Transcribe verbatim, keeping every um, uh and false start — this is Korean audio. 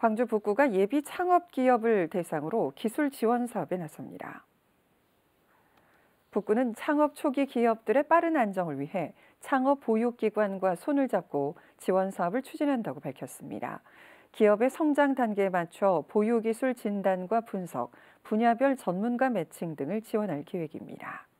광주 북구가 예비 창업 기업을 대상으로 기술 지원 사업에 나섭니다. 북구는 창업 초기 기업들의 빠른 안정을 위해 창업 보육기관과 손을 잡고 지원 사업을 추진한다고 밝혔습니다. 기업의 성장 단계에 맞춰 보유기술 진단과 분석, 분야별 전문가 매칭 등을 지원할 계획입니다.